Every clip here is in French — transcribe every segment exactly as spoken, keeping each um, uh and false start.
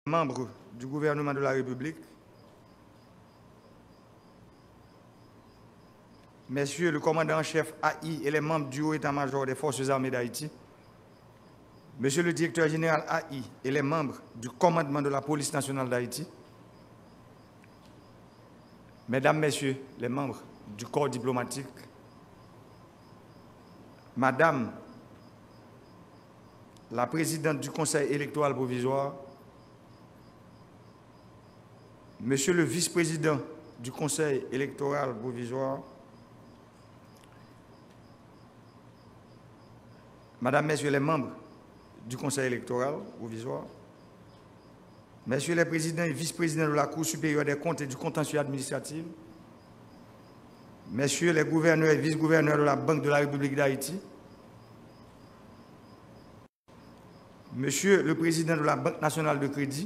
membres du gouvernement de la République, Messieurs le commandant en chef A I et les membres du haut état-major des forces armées d'Haïti, Monsieur le directeur général A I et les membres du commandement de la police nationale d'Haïti, Mesdames, Messieurs les membres du corps diplomatique, Madame la présidente du Conseil électoral provisoire, Monsieur le vice-président du Conseil électoral provisoire, Madame, Messieurs les membres du Conseil électoral provisoire, Messieurs les présidents et vice-présidents de la Cour supérieure des comptes et du contentieux administratif, Messieurs les gouverneurs et vice-gouverneurs de la Banque de la République d'Haïti, Monsieur le président de la Banque nationale de crédit,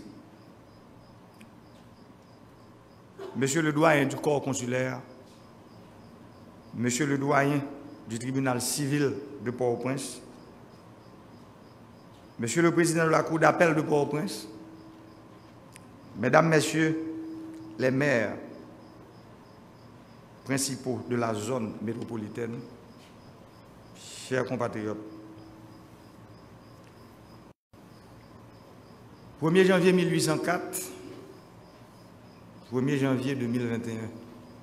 Monsieur le doyen du corps consulaire, Monsieur le doyen du tribunal civil de Port-au-Prince, Monsieur le président de la Cour d'appel de Port-au-Prince, Mesdames, Messieurs les maires principaux de la zone métropolitaine, chers compatriotes, premier janvier mille huit cent quatre, premier janvier deux mille vingt et un,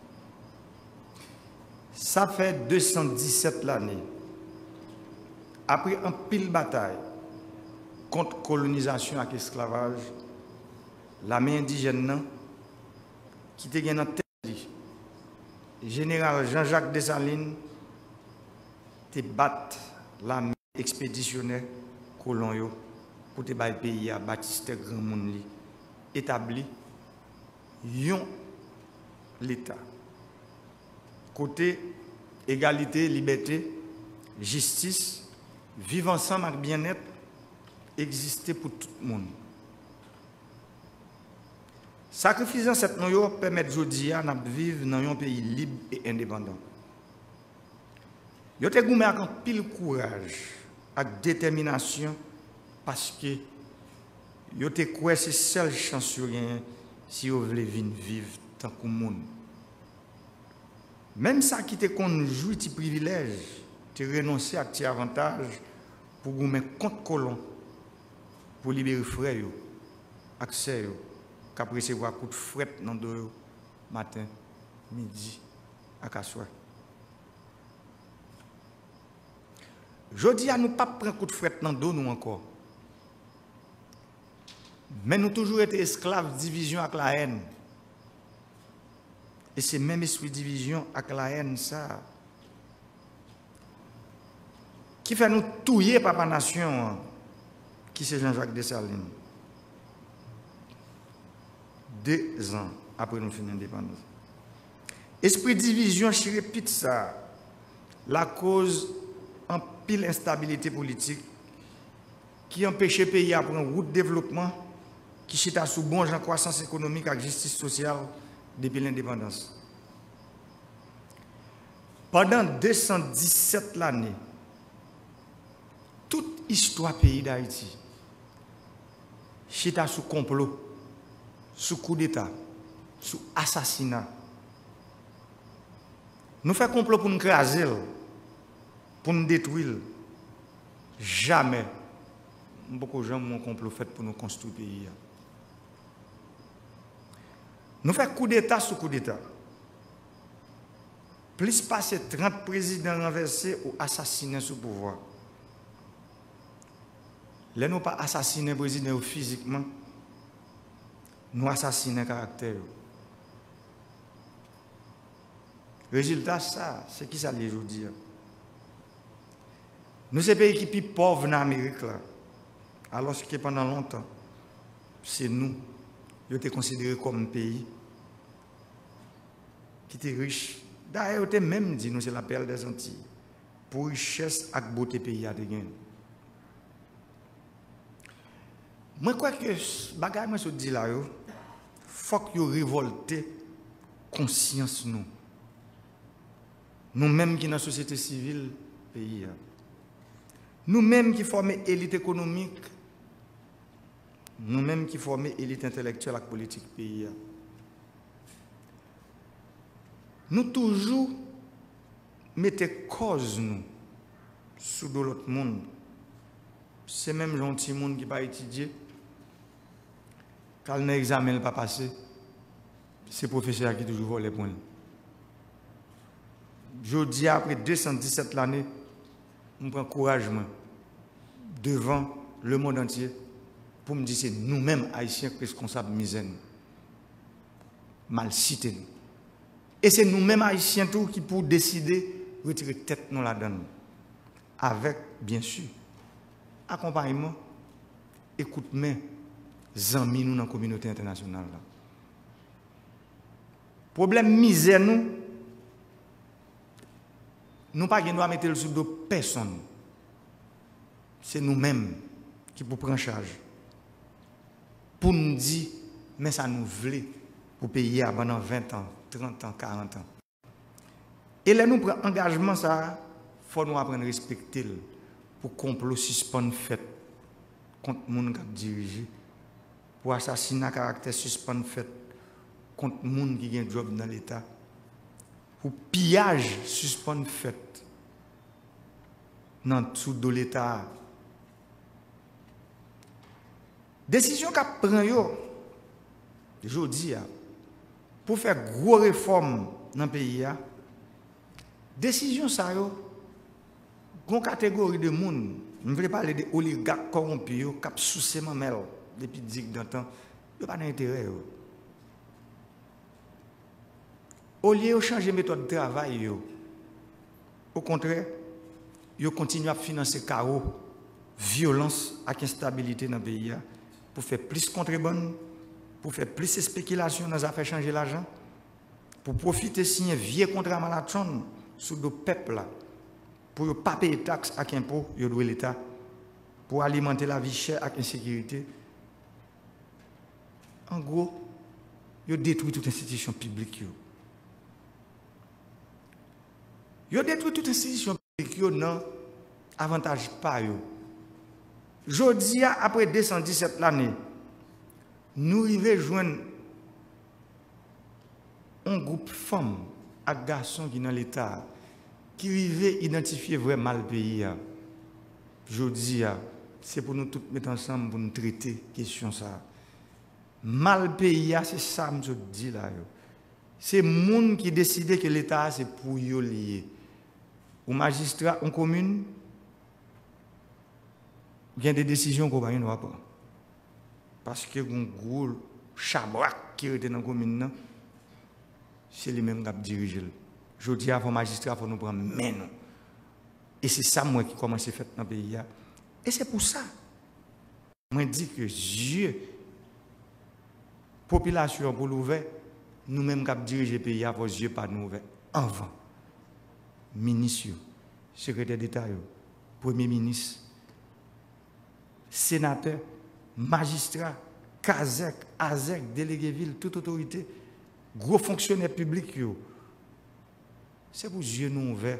ça fait deux cent dix-sept l'année, après un pile bataille contre colonisation et esclavage, l'armée indigène qui était gagné en tête, général Jean-Jacques Dessalines, te battre l'armée expéditionnaire colon pour te battre le pays à Baptiste Grand Monde établi yon l'État. Côté égalité, liberté, justice, vivre ensemble avec bien-être, exister pour tout le monde. Sacrifiant cette noyau permet aujourd'hui de vivre dans un pays libre et indépendant. Yo te goumé avec un pile courage, avec détermination, parce que yo te croit c'est seule chance sur rien si vous voulez vivre tant que monde. Même ça qui te conjoint tes privilèges, te renoncer à tes avantages pour goumé contre colon, pour libérer frères yo, accès yo. Qu'après recevoir un coup de fret dans le dos, matin, midi, à soir. Je dis à nous pas prendre un coup de fret dans le dos, nous encore. Mais nous toujours été esclaves de division avec la haine. Et c'est même esprit de division avec la haine, ça, qui fait nous touiller Papa Nation, qui c'est Jean-Jacques Dessalines. Deux ans après nous finir l'indépendance. Esprit de division, je répète ça, la cause en pile instabilité politique qui empêche le pays à prendre route de développement, qui chita sous bon genre croissance économique et justice sociale depuis l'indépendance. Pendant deux cent dix-sept l'année, toute histoire pays d'Haïti chita sous complot, sous coup d'État, sous assassinat. Nous faisons complot pour nous craser, pour nous détruire. Jamais. Beaucoup de gens ont un complot fait pour nous construire le pays. Nous faisons coup d'État sous coup d'État. Plus passer trente présidents renversés ou assassinés sous pouvoir. Les nous pas assassiner président physiquement. Nous assassinons le caractère. Résultat, ça, c'est qui ça les aujourd'hui. Nous sommes pays qui sont plus pauvres en Amérique, là, alors que pendant longtemps, c'est nous, qui sommes considérés comme un pays qui était riche. D'ailleurs, on même dit nous c'est la perle des Antilles, pour richesse et beauté pays à gagner. Moi, je crois que ce bagage, moi, je dis là, il faut que nous révolter conscience nous. Nous-mêmes qui dans la société civile, pays. Nous-mêmes qui formons élite économique, nous-mêmes qui formons l'élite intellectuelle et politique pays. Nous toujours mettons cause nous sous de l'autre monde. C'est même gentil monde qui va étudier. Quand l'examen n'est pas passé, c'est le professeur qui toujours voit les points. Je dis après deux cent dix-sept l'année, on prend courage devant le monde entier pour me dire que c'est nous-mêmes, Haïtiens, responsables de misère. Mal cité. Et c'est nous-mêmes, Haïtiens, tout qui pour décider de retirer tête dans la donne. Avec, bien sûr, accompagnement, écoute-moi, amis nous dans la communauté internationale. Là. Problème misère, nous, nous pas besoin de mettre le sous de personne. C'est nous-mêmes qui pour prendre charge. Pour nous dire, mais ça nous voulait pour payer pendant vingt ans, trente ans, quarante ans. Et là, nous prenons engagement, ça, il faut nous apprendre à respecter pour complot suspendre fait contre les gens qui dirigent, pour assassinat caractère suspendre fait contre les gens qui ont un job dans l'État, pour pillage suspendre fait dans tout de l'État. Décision qu'a pris yo, je dis, pour faire gros réformes dans le pays, décision ça yo, une catégorie de monde, je ne veux pas parler des oligarques corrompus qui ont sous mamel depuis dix ans, ils n'ont pas d'intérêt. Au lieu de changer de méthode de travail, au contraire, ils continuent à financer chaos, violence et instabilité dans le pays pour faire plus de contrebande, pour faire plus de spéculation dans les affaires changer l'argent, pour profiter de un vieux contrat malatron sur le peuple, pour ne pas payer de taxes et impôts, ils doivent l'État, pour alimenter la vie chère et l'insécurité. En gros, ils détruisent toute institution publique. Ils détruisent toute institution publique, ils n'ont avantage pas. Jodi, après deux cent dix-sept l'année, nous arrivons joindre un groupe de femmes et garçons qui sont dans l'État, qui arrivent identifier vraiment le pays. Jodi, c'est pour nous tous mettre ensemble pour nous traiter la question ça. Mal pays, c'est ça que je dis là. C'est le monde qui décide que l'État c'est pour y lier. Au magistrat, en commune, il y a des décisions qu'on ne va pas. Parce que un gros chabrak qui était dans la commune, c'est lui-même qui dirige. Je dis à vos magistrats, il faut nous prendre main. Et c'est ça moi qui commence à faire dans le pays. Et c'est pour ça. Moi, je dis que Dieu, population pour l'ouvrir, nous-mêmes qui dirigeons le pays, vos yeux pas nous ouvrir. Avant, ministre, secrétaire d'État, premier ministre, sénateur, magistrat, Kazek, Azek, délégué ville, toute autorité, gros fonctionnaires publics, c'est pour Dieu nous ouvrir.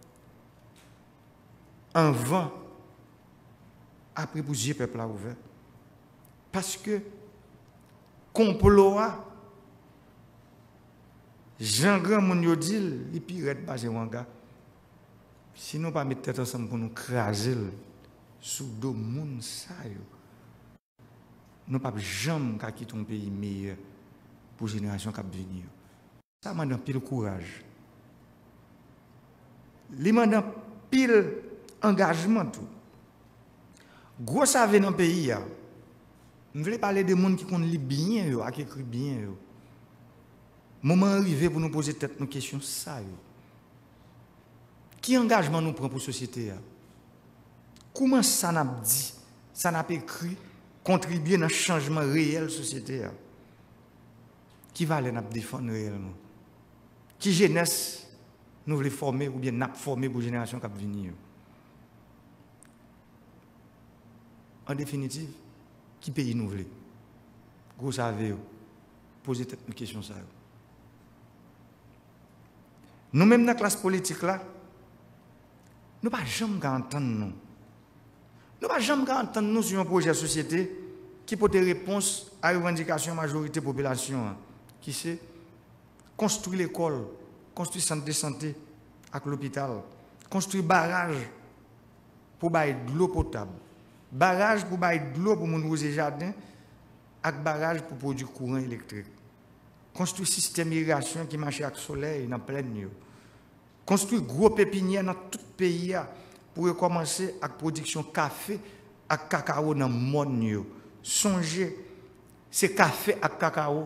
Avant, après pour Dieu peuple a ouvert. Parce que complot a Jean Grand moun dit, il pirate pas Wanga. Sinon pas mettre tête ensemble pour nous craser sous dos moun sa yo. Nous pas jamais quitter ton pays meilleur pour la génération qui va venir. Ça m'a donné pile courage. Il m'a donné pile engagement tout. Gros savez dans le pays, je veux parler de gens qui connaissent bien, qui écrivent bien. Moment arrivé pour nous poser tête nos questions ça. Qui engagement nous prend pour la société? Comment ça n'a dit, ça n'a pas écrit, contribuer dans le changement réel de la société? Qui va aller nous défendre réellement? Qui jeunesse nous voulons former ou bien nous former pour la génération qui va venir? En définitive, qui pays nous voulons? Vous savez, posez une question ça. Nous-mêmes dans la classe politique là, nous ne pouvons jamais entendre nous. Nous ne pouvons jamais entendre nous sur un projet de société qui peut être réponse à la revendication de la majorité de la population, qui c'est construire l'école, construire centre de santé avec l'hôpital, construire barrage pour bailler de l'eau potable, barrage pour bailler de l'eau pour mon rosé jardin, avec barrage pour produire courant électrique. Construire système d'irrigation qui marche avec le soleil dans plein nuit. Construire gros pépinières dans tout le pays pour recommencer avec production café et cacao dans le monde. Songez, c'est café et cacao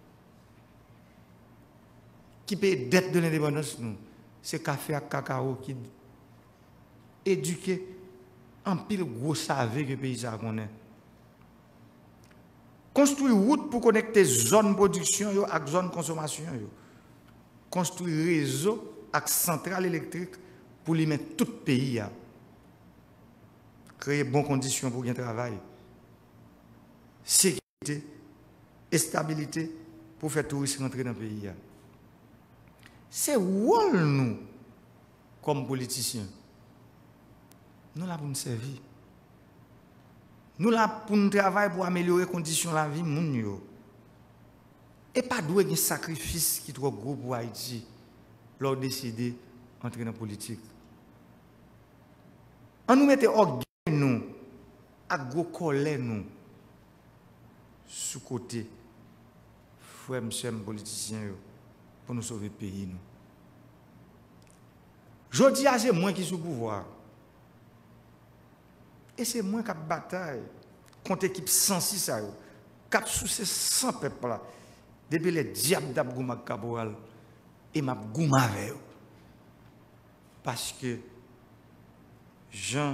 qui paye dette de l'indépendance. C'est café et cacao qui éduque en pile gros savé que le pays a connaît. Construire route pour connecter zone production yo avec zone consommation yo. Construire réseau avec centrale électrique pour lui mettre tout le pays. Créer bonnes conditions pour bien travail. Sécurité et stabilité pour faire touristes rentrer dans le pays. C'est rôle nous, comme politiciens. Nous là pour nous servir. Nous là pour nous travailler pour améliorer les conditions de la vie. Et pas doué un sacrifice qui est trop gros pour Haïti lors de décider d'entrer dans la politique. On nous mette orgueil nous, à gros colère nous, sous côté, frère, monsieur, politiciens, pour nous sauver le pays. Je dis à c'est moi qui suis au pouvoir. Et c'est moi qui bataille contre l'équipe cent six, qui sous ces cent peuples là, depuis les diables d'Abgouma Caporal, et m'a gouma avec eux. Parce que Jean,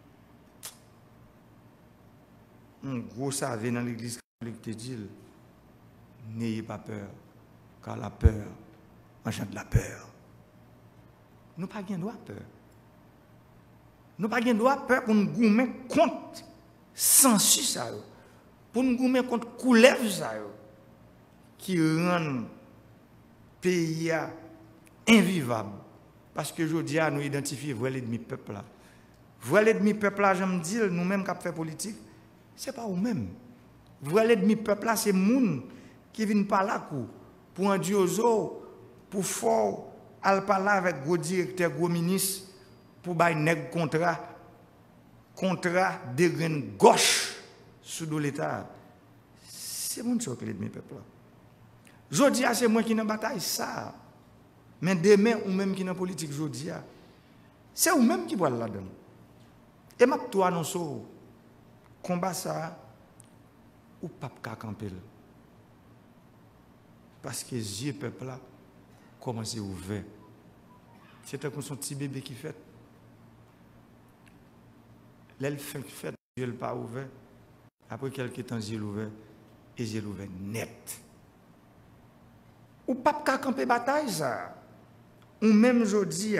un gros savé dans l'église catholique te dit, n'ayez pas peur, car la peur engendre la peur. Nous n'avons pas droit peur. Nous n'avons pas droit peur pour nous goumer contre sensu, pour nous goumer contre coulève qui rend le pays invivable. Parce que je dis à nous identifier vrai l'ennemi peuple là. Vrai l'ennemi peuple là, je me dis, nous-mêmes qui faisons politique, ce n'est pas nous-mêmes. Vrai l'ennemi peuple là, c'est les gens qui viennent par là pour un diozo, pour fort, aller parler avec gros directeur, gros ministre, pour bailler nèg contrat, contrat de grain gauche sous l'État. C'est mon choc l'ennemi peuple là. Je dis c'est moi qui dans bataille ça. Mais demain ou même qui dans politique je dis c'est ou même qui va là-dedans. Et m'a toi annonce combat ça ou pas ka camper. Parce que les yeux peuple là commencent à ouvrir. C'est comme son petit bébé qui fait. L'elle fait fait yeux pas ouvert. Après quelques temps yeux ouvert et yeux ouvert net. Ou pas qu'à camper bataille ça. Ou même aujourd'hui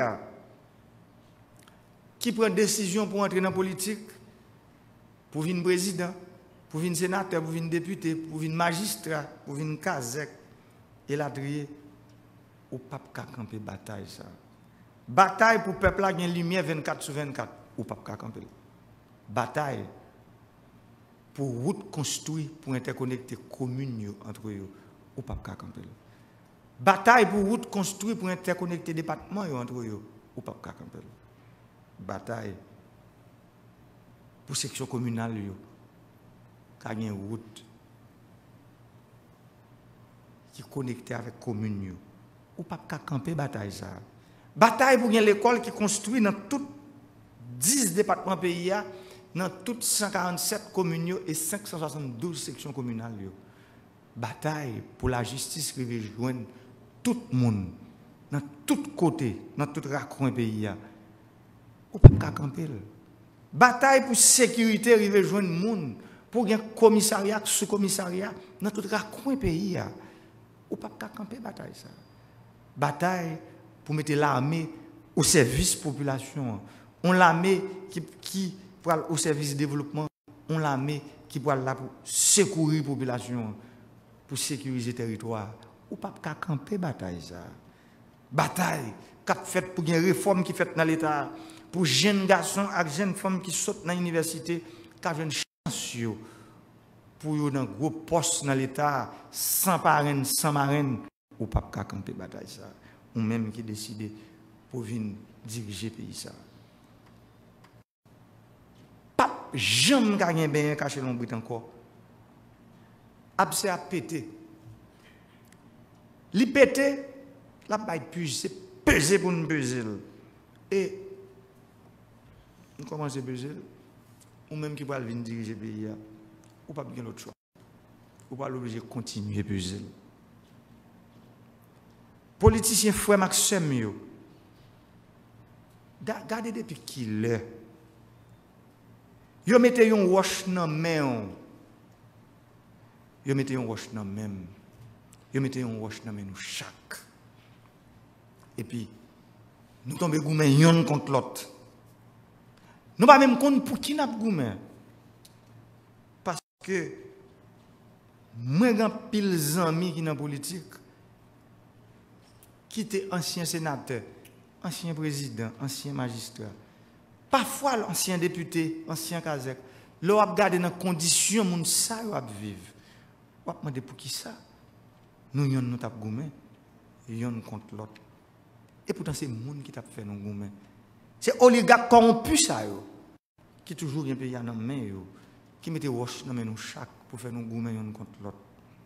qui prend décision pour entrer dans la politique, pour venir président, pour venir sénateur, pour venir député, pour venir magistrat, pour venir kazek et la trier. Ou pas qu'à camper bataille ça. Bataille pour le peuple là qui a une lumière vingt-quatre sur vingt-quatre. Ou pas qu'à camper. Bataille pour route construite pour interconnecter communes entre eux. Ou pas qu'à camper. Bataille pour route construite pour interconnecter départements entre eux. Ou pas qu'à camper. Bataille pour section communale qui a une route qui est connectée avec les communes. Ou pas qu'à camper bataille ça. Bataille pour l'école qui est construite dans tous dix départements pays, dans toutes cent quarante-sept communes et cinq cent soixante-douze sections communales. Bataille pour la justice qui veut joindre tout le monde, dans tous côtés, dans tout raccoin pays. Ou pas qu'à camper. Bataille pour la sécurité qui veut joindre le monde, pour un commissariat, sous-commissariat, dans tout raccoin pays. Ou pas qu'à camper bataille ça. Bataille pour mettre l'armée au service de la population. On l'armée qui, qui pour au service du développement. On l'armée qui pour là pour secourir la population, pour sécuriser le territoire. Ou pas qu'à camper bataille ça. Bataille qui fait pour une réforme qui fait dans l'État, pour jeunes garçons et jeunes femmes qui sautent dans l'université, qui ont une chance pour yon dans gros poste dans l'État, sans parrain, sans marraine, ou pas qu'à camper bataille ça. Ou même qui décide pour venir diriger le pays ça. Pas jamais gagner bien caché l'ombre encore. Abse a pété. Li pété, la baille puise, c'est peser pour nous peser. Et nous commençons à peser. Ou même qui va venir diriger le pays, ou pas bien l'autre choix. Ou pas l'obligé de continuer à peser. Politiciens frère Maxime yo. Gardez depuis qu'il est. Yo mettez yon roche nan main. Yo mettez yon roche nan même. Yo mettez yon roche nan main nous chaque. Et puis nous tombons goumen yon contre l'autre. Nous pas même compte pour qui n'a goumen. Parce que moi grand pile amis qui dans politique qui était ancien sénateur, ancien président, ancien magistrat, parfois l'ancien député, ancien kazek, l'on a regardé dans les conditions moun sa yo ap vivre. On a demandé pour qui ça? Nous yon nous tap goumé, yon contre l'autre. Et pourtant c'est moun qui tap fait nous goumé. C'est oligarque corrompu ça yo, qui toujours vient payer dans main yo, qui mette roche dans main nous chaque pour faire nous goumé yon contre l'autre.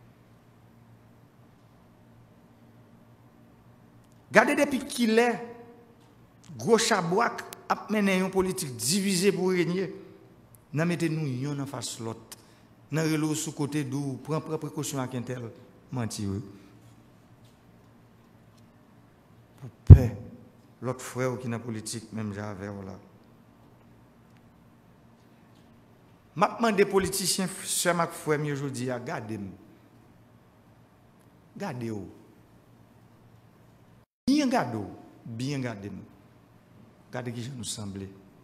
Gardez depuis qu'il est, gros chabouak a mené une politique divisée pour régner. N'a mettez nous yon en face l'autre. N'a relo sous côté d'où prend précaution à quintel mentir. Pour paix l'autre frère qui n'a politique même j'avais là. M'a demandé politiciens sœur Mac frère mi aujourd'hui à garder. Gardez ou. Bien gardez, bien gardez. Gardez qui nous semble.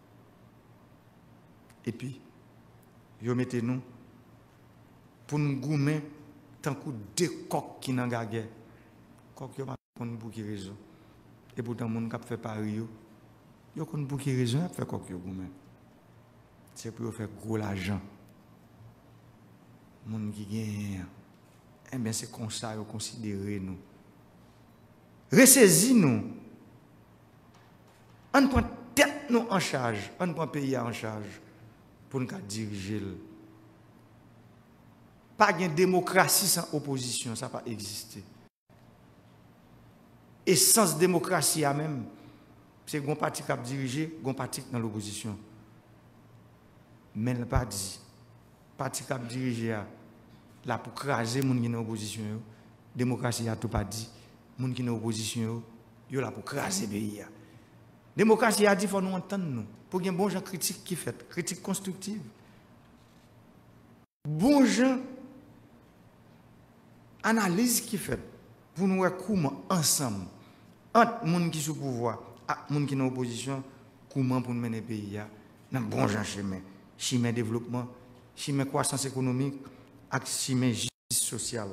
Et puis, vous mettez nous pour nous goumer tant que deux coques qui n'ont pas guerre. Coques qui ont pour qui raison. Et pourtant, les gens qui fait pari, ils ont pour qui raison, ils fait coques qui goumer. C'est pour faire gros l'argent. Les gens qui gagnent, eh bien, c'est comme ça qu'ils considèrent nous. Ressaisis-nous. On prend tête nous en charge, on prend pays en charge pour nous diriger. Pas de démocratie sans opposition, ça n'a pas existé. Et sans démocratie à même, c'est un parti qui a dirigé, un parti dans l'opposition. Mais il n'a pas dit. Parti qui a dirigé là pour craser les gens qui sont dans l'opposition. Démocratie a tout pas dit. Les gens qui sont dans l'opposition, ils sont là pour craser le pays. La démocratie a dit qu'il faut nous entendre. Nous, pour qu'il y ait bon gens critique qui fait, critique constructive. Bon gens analyse qui fait, pour nous voir comment ensemble, entre les gens qui sont au pouvoir et les gens qui sont dans l'opposition, comment pour nous mener le pays dans le bon chemin. Chemin développement, chemin croissance économique et chemin justice sociale.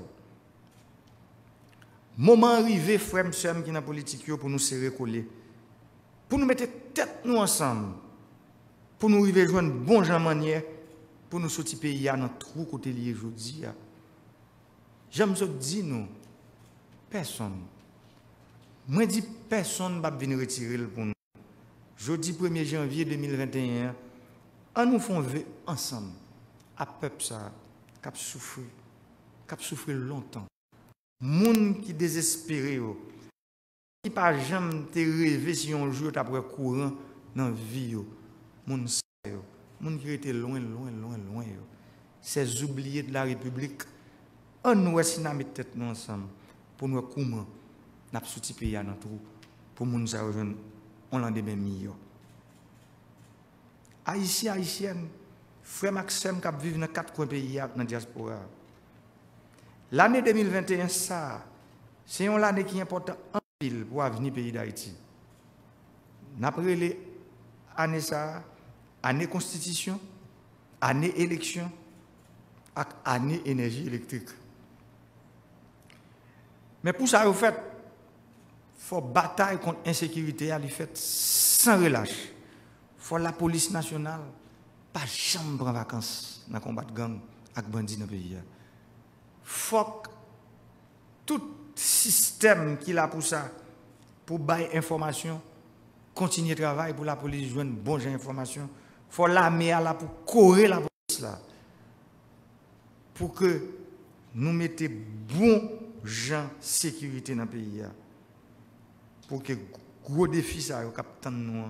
Moment arrivé, frères et sœurs qui sont dans la politique, pour nous serrer coller. Pour nous mettre tête nous ensemble, pour nous arriver à jouer une bonne manière, pour nous sortir pays dans trou côté lié aujourd'hui. J'aime ça dire nous, personne. Moi dis personne ne va venir retirer pour nous. Jeudi premier janvier deux mille vingt et un, on nous font vivre ensemble, à peuple ça, qui a souffert, qui a souffert longtemps. Moun qui désespéré, qui pas jamais te rêvé si un jour après courant dans la vie, moun sa yo, moun qui était loin, loin, loin, loin, ces oubliés de la République, on nous a si mis tête nous ensemble pour nous comment n'a sorti pays dans trou pour moun sa rejoindre on lendemain meilleur. Haïtiens, haïtiennes, frère Maxime qui vivent dans quatre coins pays dans la diaspora. L'année deux mille vingt et un, ça, c'est une année qui est importante en pile pour l'avenir du pays d'Haïti. Après les années ça, année constitution, année élection, et année énergie électrique. Mais pour ça, vous faites, il faut bataille contre l'insécurité, elle fait sans relâche. Il faut la police nationale, pas jamais prendre vacances dans le combat de gang avec bandit dans le pays. Faut que tout système qui a pour ça, pour bailler information, continuer le travail pour la police joindre une bonne information. Il faut l'armée là pour courir la police là. Pour que nous mettions bon gens sécurité dans le pays. Pour que gros défi ça yo capitaine nous.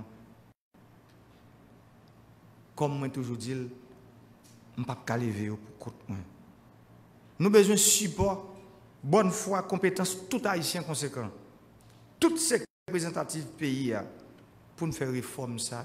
Comme moi toujours dit, on ne peut pas lever pour compte moi. Nous avons besoin de support, bonne foi, compétence, tout haïtien conséquent. Toutes ces représentatives du pays pour nous faire réforme ça.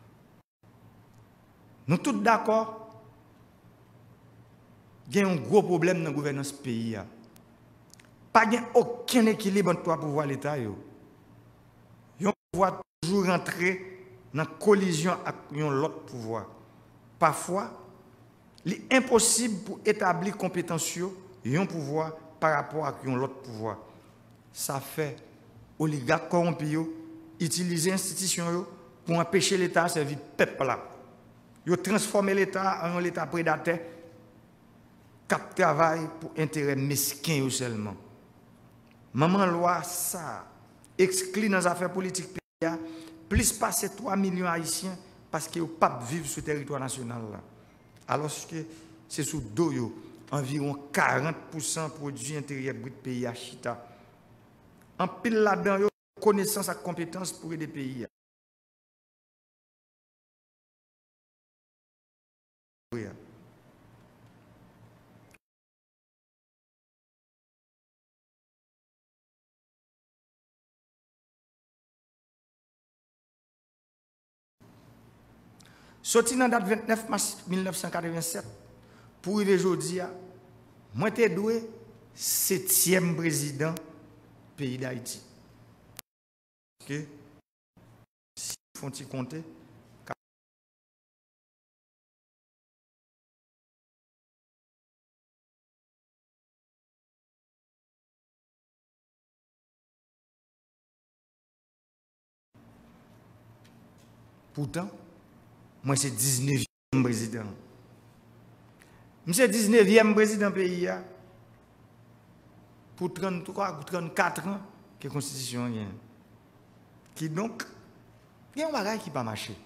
Nous tous d'accord, il y a un gros problème dans la gouvernance du pays. Pas aucun équilibre entre trois pouvoirs de l'État. Ils pouvoir toujours rentrer dans la collision avec l'autre pouvoir. Parfois, il est impossible pour établir compétence et un pouvoir par rapport à l'autre pouvoir. Ça fait oligarques corrompus utiliser l'institution pour empêcher l'État de servir le peuple. Ils transforment l'État en un État prédateur qui travaille pour intérêt mesquin seulement. Maman loi, ça exclut dans les affaires politiques pays, plus passer trois millions haïtiens parce qu'ils ne peuvent pas vivre sur le territoire national. Là. Alors que c'est sous dos, environ quarante pour cent produits intérieurs brut pays à Chita. En pile là-dedans, connaissance et compétence pour aider pays. Sorti dans la date vingt-neuf mars mille neuf cent quatre-vingt-sept, pour arriver aujourd'hui, moi j'étais doué septième président du pays d'Haïti. Okay. Si vous font compter, pourtant, moi c'est dix-neuvième président. Monsieur dix-neuvième président du pays pour trente-trois ou trente-quatre ans que la Constitution est. Qui donc, il y a un bagage qui ne va pas marcher.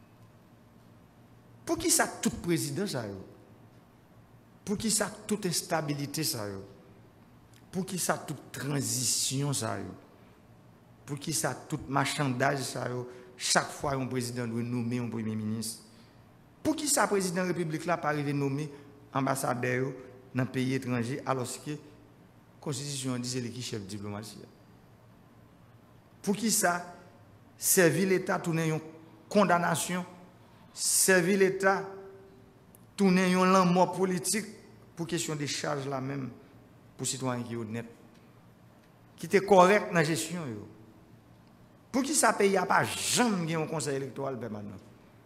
Pour qui ça tout président ça? Pour qui ça toute instabilité ça? Pour qui ça toute transition ça? Pour qui ça tout marchandage ça? Chaque fois un président doit nommer un premier ministre. Pour qui ça président de la République là pas arriver nommer ambassadeur dans un pays étranger alors que la Constitution dit c'est le chef de diplomatie. Pour qui ça servir l'État tourner une condamnation, servir l'État tourner un mort politique pour question des charges là même pour citoyens qui sont honnêtes, qui étaient corrects dans la gestion. Pour qui ça paye a pas jamais un conseil électoral permanent.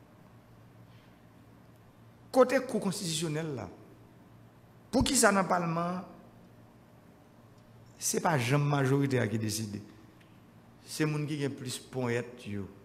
Côté cour constitutionnel là, pour qui ça dans le Parlement, ce n'est pas jamais la majorité qui décide. C'est les gens qui ont plus poète.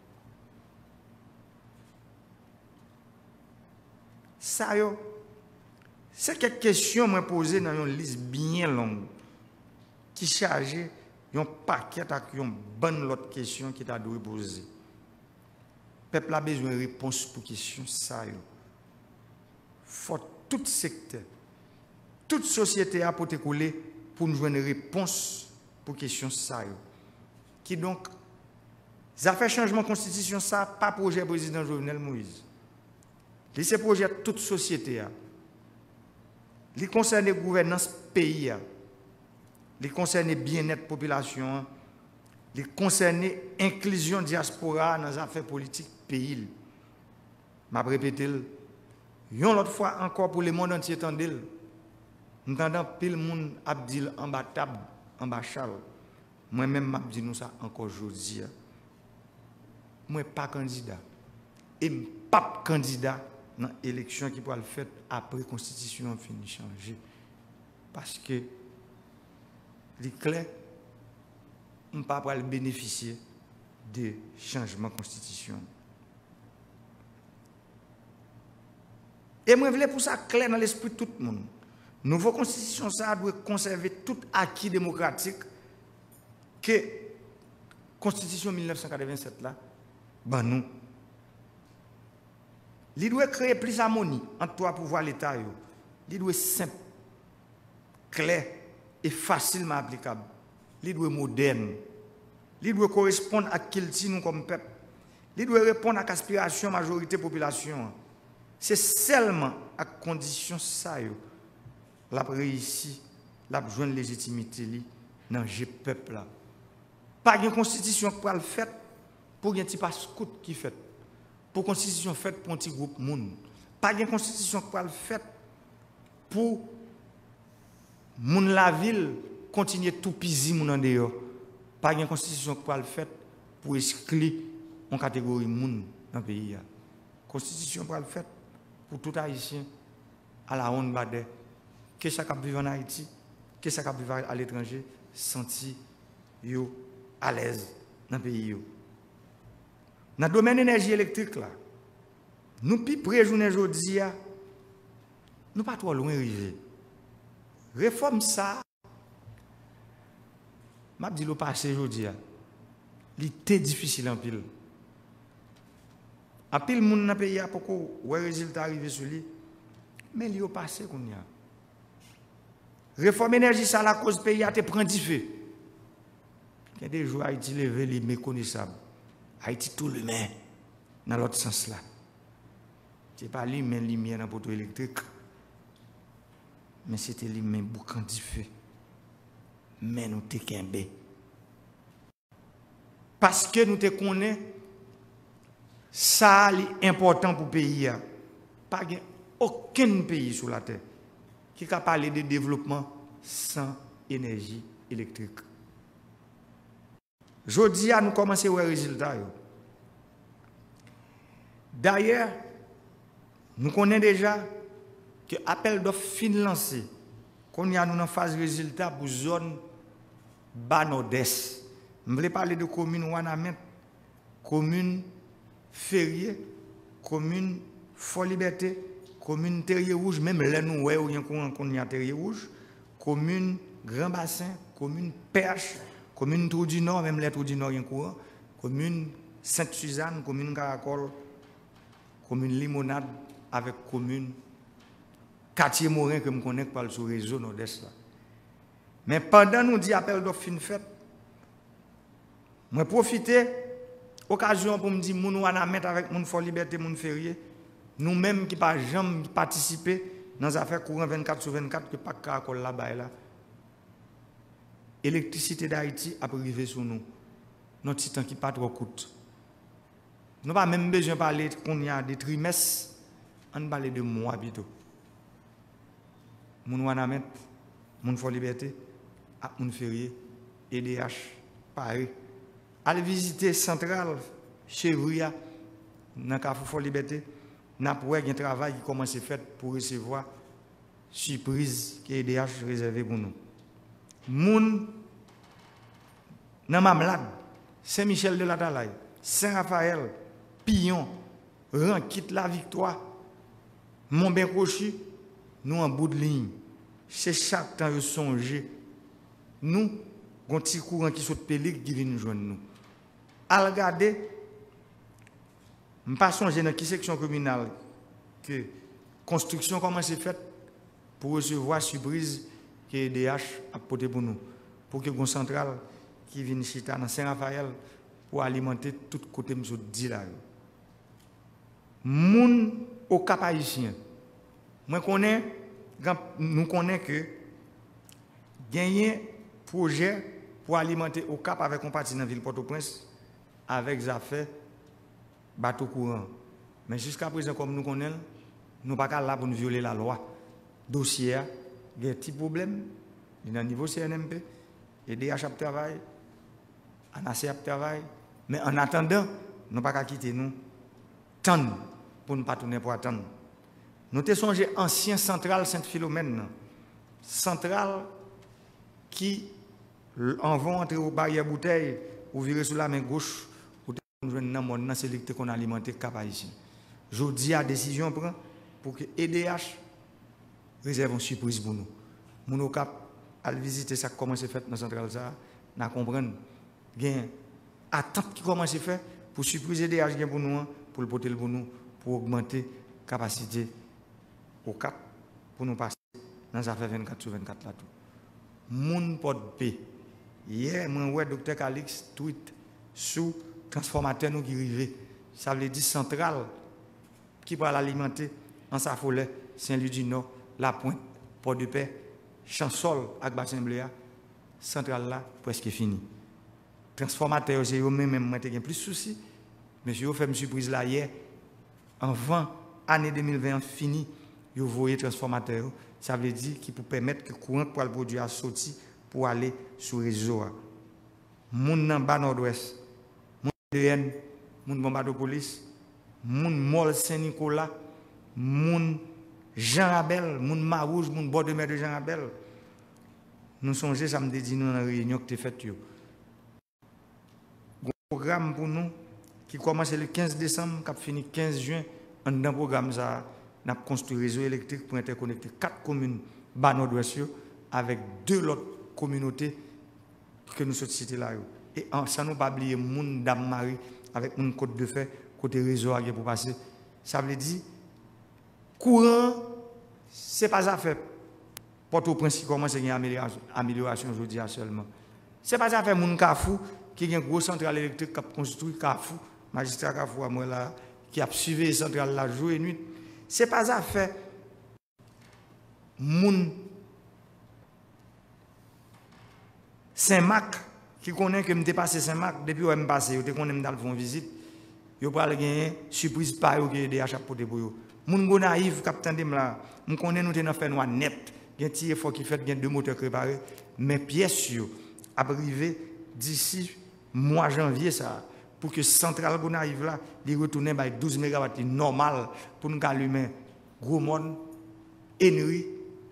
Ça, c'est quelques questions que je posées dans une liste bien longue qui charge un paquet avec une bonne autre question qui t'a dû poser. Le peuple a besoin de réponse pour question ça. Faut tout secteur, toute société a pour te couler pour nous joindre une réponse pour question ça. Qui donc, ça fait changement de constitution, ça, pas projet président Jovenel Moïse. C'est projet de toute société. Il concerne la gouvernance pays. Il concerne le bien-être de la population. Il concerne l'inclusion diaspora dans les affaires politiques pays. Je vais répéter. Une autre fois encore pour le monde entier, nous entendons pile le monde abdil en bas table, en bas chal. Moi-même, je dis nous ça encore aujourd'hui. Moi, pas candidat. Et pas candidat dans l'élection qui pourra le faire après la Constitution finit changer. Parce que, il est clair, on ne peut pas bénéficier des changements de Constitution. Et moi, je voulais pour ça clair dans l'esprit de tout le monde. Nouvelle constitution, ça doit conserver tout acquis démocratique que la constitution mille neuf cent quatre-vingt-sept là, ben nous. Il doit créer plus d'harmonie entre trois pouvoirs de l'État. Il doit être simple, clair et facilement applicable. Il doit être moderne. Il doit correspondre à qui nous comme peuple. Il doit répondre à l'aspiration de la majorité de la population. C'est seulement à condition ça la réussi, la besoin de légitimité dans le peuple là. Pas de constitution qui le fait pour un petit passe-coute qui fait. Pour constitution faite pour un petit groupe monde. Pas de constitution qui le fait pour moun la ville continuer tout pisi moun en dehors. Pas de constitution qui le fait pour exclure une catégorie moun dans le pays. Constitution qui le fait pour tout haïtien à la honte badé que chacun vivre en Haïti, que chacun vivre à l'étranger, sentir yo à l'aise dans le pays. Dans le domaine de l'énergie électrique, là, nous sommes près journée aujourd'hui, nous pas trop loin arriver. Réforme ça, je dis le passé aujourd'hui, il était difficile en pile. En pile, les gens dans le pays, pourquoi le résultat arrivé sur lui, mais il est passé qu'on y a. Réforme énergie, ça la cause pays a été prend du feu. Il y a des jours Haïti levé les méconnaissables. Haïti tout le main dans l'autre sens là. Ce n'est pas lui mais lumière dans le poteau électrique. Mais c'était lui même boucan du feu. Mais nous te kembe. Parce que nous te connaissons, ça est important pour le pays. Pas aucun pays sur la terre qui a parlé de développement sans énergie électrique. Aujourd'hui, nous commençons à voir les résultats. D'ailleurs, nous connaissons déjà que l'appel d'offres fin lancé, qu'on y a nous en phase résultat pour zone bas nord-est. Je voulais parler de commune Wanamet, commune Ferrier, commune Fort-Liberté, commune Terrier Rouge, même là nous voyons qu'on y a Terrier Rouge, commune Grand Bassin, commune Perche, commune Trou du Nord, même les Trou du Nord, il y a courant, commune Sainte-Suzanne, commune Caracol, commune Limonade, avec commune Quartier Morin, que je connais par le réseau nord-est. Mais pendant nous dit appel d'offres fin fait, je profite occasion pour me dire moun wana mettre avec moun Fort Liberté, moun Ferrier, nous-mêmes qui pas jamais participer dans les affaires courant vingt-quatre sur vingt-quatre que pas Caracol là-bas là. L'électricité d'Haïti a privé sur nous. Notre petit temps qui pas trop coûte. Nous n'avons pas même besoin de parler qu'on y a des trimestres, on parle de mois plutôt. Moun Wanamet, moun Fort Liberté, moun Ferrier, E D H, pareil. Allez visiter Centrale, Chevria, dans Carrefour Fort Liberté, n'a pas un travail qui commence à faire pour recevoir surprise que E D H réservé pour nous. Moun dans Mamlade, Saint-Michel de la Talaye, Saint-Raphaël, Pillon, Ranquit la Victoire, Montbain-Cochu, nous en bout de ligne. C'est chaque temps de songer. Nous, un petit courant qui saute pélique qui vient nous joindre nous. À regarder, je ne sais pas songer dans quelle section communale que la construction commence à faire pour recevoir surprise que E D H a porté pour nous. Pour que une centrale qui vient chita dans Saint-Raphaël pour alimenter tout côté de dit là. Moun au Cap haïtien. Moi connais nous connaissons que gagner un projet pour alimenter au Cap avec un parti dans la ville Port-au-Prince avec des affaires bateau courant. Mais jusqu'à présent, comme nous connaissons, nous ne sommes pas là pour nous violer la loi. Dossier, il y a un petit problème. Il y a un niveau C N M P, E D H a travail, A N A C a travail. Mais en attendant, nous ne pouvons pas quitter nous. Tant pour ne pas tourner pour attendre. Nous avons songé ancien centrale Sainte-Philomène. Centrale qui en vont entrer au barrière bouteille ou virer sur la main gauche ou nous jouer dans le monde, c'est l'électricité qu'on a alimenté cap haïtien. Je dis à décision prend pour que E D H réserve une surprise pour nous. Nous cap à visiter ça comment c'est fait dans la centrale ça, nous comprendre gain attente qui commence à faire pour surprise E D H gain pour nous pour le porter pour nous pour augmenter capacité au cap pour nous passer dans les affaires vingt-quatre sur vingt-quatre là tout. Moun porte paix. Hier, moi ouais docteur Calix tweet sous transformateur nous qui rivé. Ça veut dire centrale qui va l'alimenter en sa folie Saint-Louis du Nord, La Pointe, Port-de-Paix, Chansol avec bassin Bléa, centrale là presque fini. Transformateur c'est eux même même moi plus souci. Monsieur fait une surprise là hier avant année deux mille vingt fini, yo voyez transformateur, ça veut dire qu'il peut permettre que courant pour le produit à sortir pour aller sur le réseau. Moun nan bas nord-ouest, moun D N, moun Bombardopolis, moun Mol Saint-Nicolas, moun Jean Rabel, moun Marouge, moun bord de mer de Jean Rabel. Nous songeons samedi dit nous dans la réunion que tu fait yo. Un programme pour nous qui commence le quinze décembre, qui finit le quinze juin, dans le programme ça, nous avons construit un réseau électrique pour interconnecter quatre communes bas nord-ouest avec deux autres communautés que nous sommes cités là. Et ça nous pas oublier moun Dame Marie avec mon côte de fer côté réseau pour passer. Ça veut dire courant c'est pas ça fait Port-au-Prince qui commence à une amélioration amélioration aujourd'hui seulement. C'est pas ça fait moun Kafou qui a une grosse centrale électrique qui a construit Kafou, magistrat Kafou à moi là qui a suivi la centrale là jour et nuit. C'est pas ça fait moun Saint-Marc qui connaît que me passé Saint-Marc depuis où me passé, je connais me dans faire visite, yo pas gagner surprise pas yo que D H pour pour yo. Moun go naïf capitaine dem là, me connais nous dans faire noir net, gen ti effort qui fait gen deux moteurs préparés, mais pièces yo arrivé d'ici mois janvier ça pour que centrale go naïf là, li retourner by douze mégawatts normal pour nous allumer Gros Monde, Henry,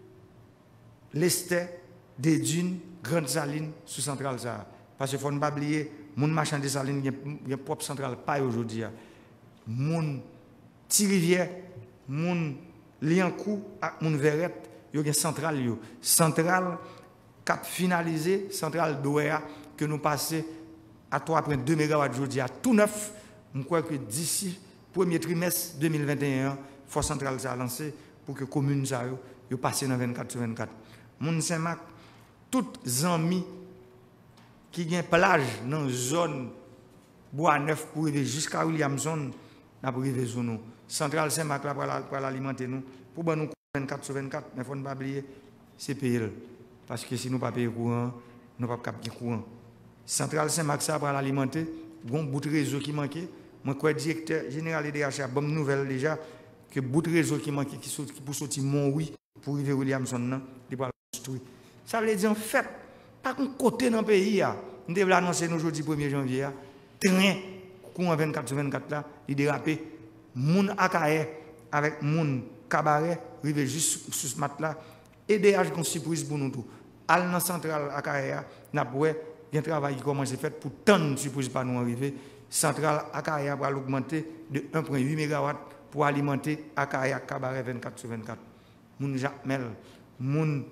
Lester, des dunes, Grande Saline sous centrale ça. Parce qu'il ne faut pas oublier, mon marchand de saline, il y a propre centrale pas aujourd'hui. Mon Ti-Rivière, mon Liancourt, mon Verrette, il y a une centrale. Centrale cap finalisée, centrale d'Ouéa, que nous passons à trois virgule deux mégawatts aujourd'hui à tout neuf. Je crois que d'ici premier trimestre deux mille vingt et un, Force centrale ça lancé pour que la commune ça yo passe dans vingt-quatre sur vingt-quatre. Mon Saint-Marc, toutes les amis qui ont plage dans la zone Bois Neuf pour arriver jusqu'à Williamson, nous avons arrivé sur nous. Centrale Saint-Marc pour l'alimenter nous. Pour nous vingt-quatre sur vingt-quatre, mais il ne faut pas oublier, c'est payer. Parce que si nous ne payons pas courant, nous ne pouvons pas capter courant. Centrale Saint-Marc pour l'alimenter, il y a un bout de réseau qui manquait. Moi, je suis directeur général de D H A, bonne nouvelle déjà, que bout de réseau qui manquait, qui pour sortir Montrouy, pour arriver à Williamson, il va construire. Ça veut dire en fait, pas un côté dans le pays, nous devons annoncer aujourd'hui premier janvier, train, courant vingt-quatre sur vingt-quatre là, il dérapé, moun Akaye avec moun Cabaret, arrivé juste sur ce mat là, et D H une surprise pour nous tous. Al dans centrale Akaye, n'a pas un travail qui commence à faire pour tant de surprises pas nous arriver. Centrale Akaye va augmenter de un virgule huit mégawatts pour alimenter Akaye Cabaret vingt-quatre sur vingt-quatre. Moun Jacques Mel, moun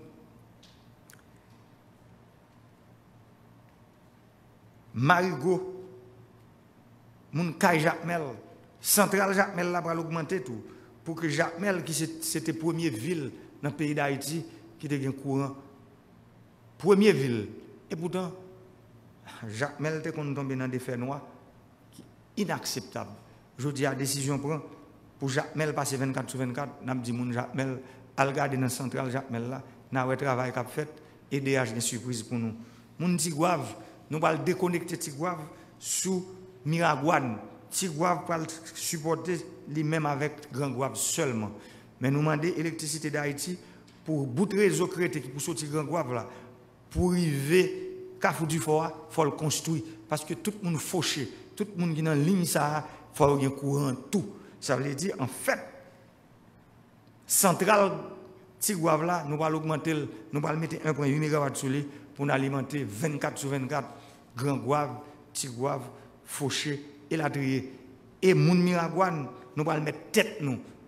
Marigot, moun Kay Jacmel, centrale Jacmel là va augmenter tout pour que Jacmel qui c'était première ville dans le pays d'Haïti qui était un courant première ville et pourtant Jacmel était tombé dans des faits noirs inacceptable. Je dis la décision prend pour Jacmel passer vingt-quatre sur vingt-quatre, n'a dit moun Jacmel al regarder dans centrale Jacmel là, n'a un travail qu'a fait et D H une surprise pour nous. Moun Tigouave nous allons déconnecter Tigouave sous Miragouane. Tigouave va supporter lui-même avec Grand Gouave seulement. Mais nous demandons l'électricité d'Haïti pour bout de réseau créé pour sortir Grand Gouave là. Pour arriver Kafou du Fort, il faut le construire. Parce que tout le monde fauché, tout le monde qui est dans la ligne, il faut qu'il y ait un courant, tout. Ça veut dire, en fait, centrale Tigouave là, nous allons augmenter, nous allons mettre un virgule huit mégawatts sur lui pour alimenter vingt-quatre sur vingt-quatre Grand Gouave, Tigouave, Fauché et Ladrier. Et Moun Miragouane, nous allons mettre tête nous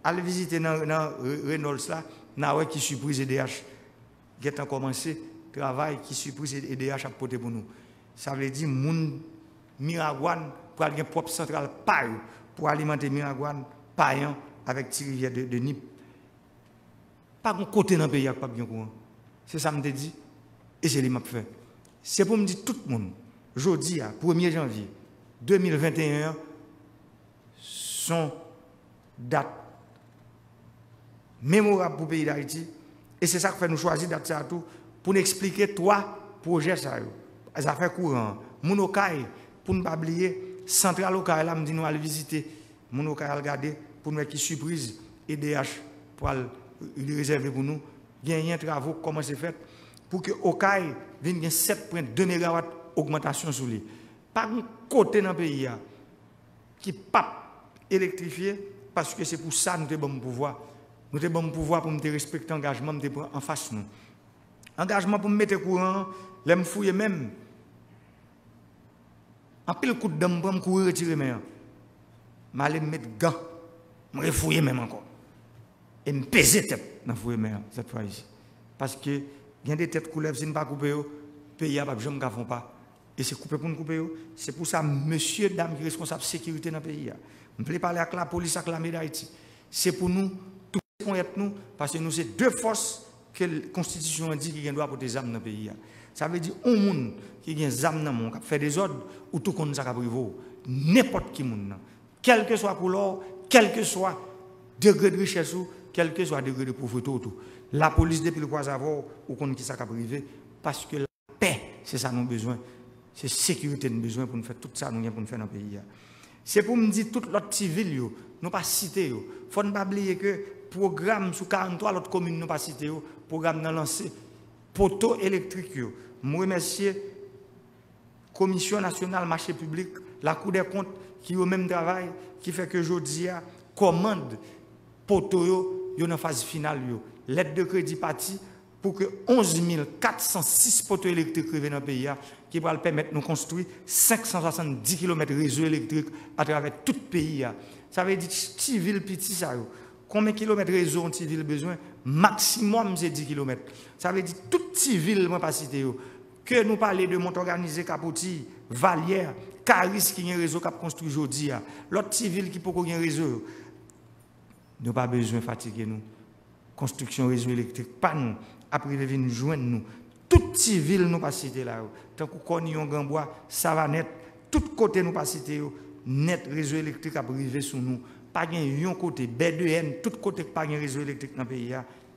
Allez visiter dans Reynolds là, n'a qui surprise E D H. Qui a commencé travail qui surprise E D H à porter pour nous. Ça veut dire moun Miragouane pour aller propre centrale paille pour alimenter Miragouane paillant avec Thierry de, de Nip. Pas un côté dans le pays qui pas bien courant. C'est ça que je me dit et c'est ce que je fait. C'est pour me dire tout le monde, jeudi à premier janvier deux mille vingt et un, son date mémorable pour le pays d'Haïti. Et c'est ça que fait nous choisir date ça tout pour nous expliquer trois projets ça. Les affaires courantes. Mon okaï, pour ne pas oublier, centrale okaï là, me dit nous aller visiter. Mon okaï à regarder pour nous qui surprise E D H pour le réserver pour nous. Gagner travaux comment c'est fait pour que okaï vienne sept virgule deux mégawatts augmentation sur lui. Pas un côté dans le pays qui n'est pas électrifié parce que c'est pour ça que nous avons bon pouvoir. Nous avons bon pouvoir pour nous respecter l'engagement en face de nous. Engagement pour me mettre courant, les me fouiller même. En pile coup de dame pour me courir retirer mes. Je vais me mettre gants, je vais fouiller même encore. Et me peser tête dans fouiller mes cette fois ici. Parce que il y a des têtes coulées, si ne pas couper, le pays n'a pas besoin de font pas. Et c'est coupé pour nous couper. C'est pour ça, monsieur, dame, qui est responsable de la sécurité dans le pays. Je veux parler avec la police, avec l'armée d'Haïti. C'est pour nous, tout ce qu'on est nous, parce que nous, c'est deux forces que la Constitution dit qu'il doit porter des armes dans le pays. Ça veut dire un monde qui a des armes dans le monde, qui fait des ordres, ou tout le monde a privé. N'importe qui monde. Quel que soit couleur, quel que soit degré de richesse, quel que soit degré de pauvreté. La police, depuis le croise avoir, ou qu'on qui s'est privé, parce que la paix, c'est ça nous besoin. C'est la sécurité nous besoin pour nous faire tout ça nous pour nous faire dans le pays. C'est pour me dire tout l'autre civil, nous pas citer. Il ne faut pas oublier que le programme sous quarante-trois autres communes, nous pas citer. Le programme dans lancé poteau électrique. Je remercie la Commission nationale marché public, la Cour des comptes qui au même travail, qui fait que aujourd'hui commande poteau yo dans phase finale. L'aide de crédit parti pour que onze mille quatre cent six poteaux électriques arrivent dans le pays qui va permettre de nous construire cinq cent soixante-dix kilomètres de réseau électrique à travers tout le pays. Ça veut dire que si ville petit ça. Combien de kilomètres de réseau ont ville besoin? Maximum c'est dix kilomètres. Ça veut dire que toute ville, moi pas cité, que nous parlons de Montorganisé, Capoti, Vallière, Caris qui a un réseau qui a construit aujourd'hui. L'autre civil qui peut avoir un réseau. Nous n'avons pas besoin de fatiguer nous. Construction réseau électrique, pas nous. Après, ils viennent joindre nous. Toute civil nous pas cité là. Tant que Cornillon, Gambois, Savanette, tout côté nous pas cité. Net réseau électrique a privé sur nous. Pas un côté, B deux N, tout côté pas un réseau électrique dans le pays.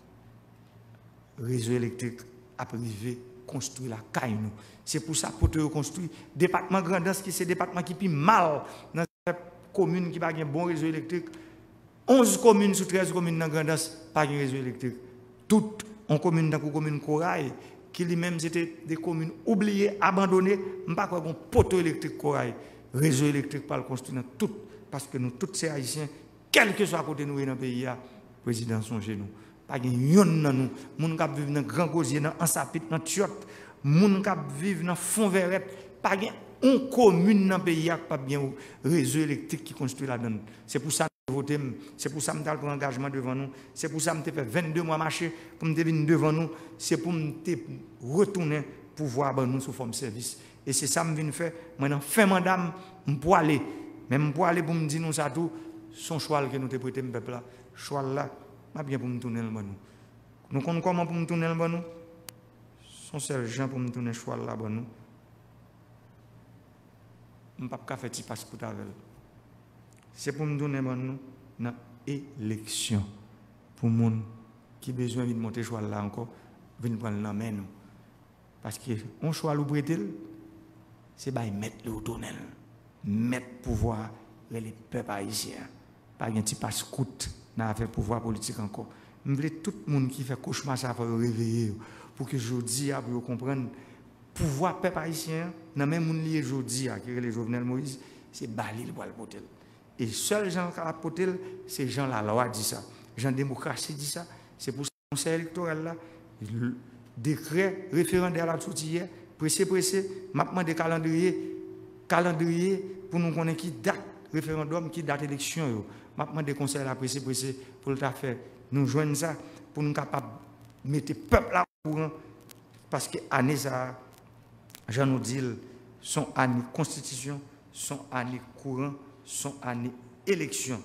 Réseau électrique a privé construit la caille nous. C'est pour ça pour te reconstruire. Département Grandance, qui c'est département qui pis mal dans cette commune qui n'a pas un bon réseau électrique. onze communes sur treize communes dans Grandance, pas un réseau électrique. Toutes en commune dans la commune Corail, qui lui-même c'était des communes oubliées, abandonnées, pas quoi un poteau électrique Corail. Réseau électrique pas le construire dans tout. Parce que nous, tous ces Haïtiens, quel que soit côté nous dans le pays, le président sont chez nous. Pas de yon dans nous. Moun k'ap vivre dans Grand Gosier, dans Ansapit, dans Tiot. Moun k'ap vivre dans Fonverette. Pas de une commune dans le pays qui n'a pas bien réseau électrique qui construit là-dedans. C'est pour ça que je vote. C'est pour ça que je prends engagement devant nous. C'est pour ça que je fais vingt-deux mois marcher pour me venir devant nous. C'est pour me retourner pouvoir dans nous sous forme de service. Et c'est ça que je viens faire. Maintenant, fin mandat, je peux aller. Même pour aller pour me dire nous ça tout, son choix que nous te prêté le peuple là, choix là, m'a bien pour me tourner le bon nous. Nous connaissons comment pour me tourner le bon nous. Son seul gens pour me tourner choix là bon nous. Je pas faire petit passeport avec. C'est pour me tourner bon nous dans élection pour monde qui besoin de monter choix là encore, venir prendre la main nous. Parce que on choix le prêter, c'est bail mettre le tourner. Mettre pouvoir les peuples haïtiens. Pas un petit passe-coute dans le pouvoir politique encore. Je veux tout le monde qui fait cauchemar ça pour réveiller pour que je dise pour comprendre pouvoir peuple haïtien dans même monde lié aujourd'hui qui est le Jovenel Moïse, c'est Balil pour le potel. Et seul gens qui a potel, c'est Jean la loi dit ça. Jean démocratie dit ça, c'est pour ça que le conseil électoral là, le décret référendaire là tout hier, pressé pressé, maintenant des calendriers calendrier pour nous connaître qui date référendum, qui date élection. Je demande des conseils à la presse pour le faire. Nous joignons ça pour nous capables de mettre le peuple là au courant. Parce que l'année ça, Jean nous dit, sont années constitution, sont années courant, sont années élection.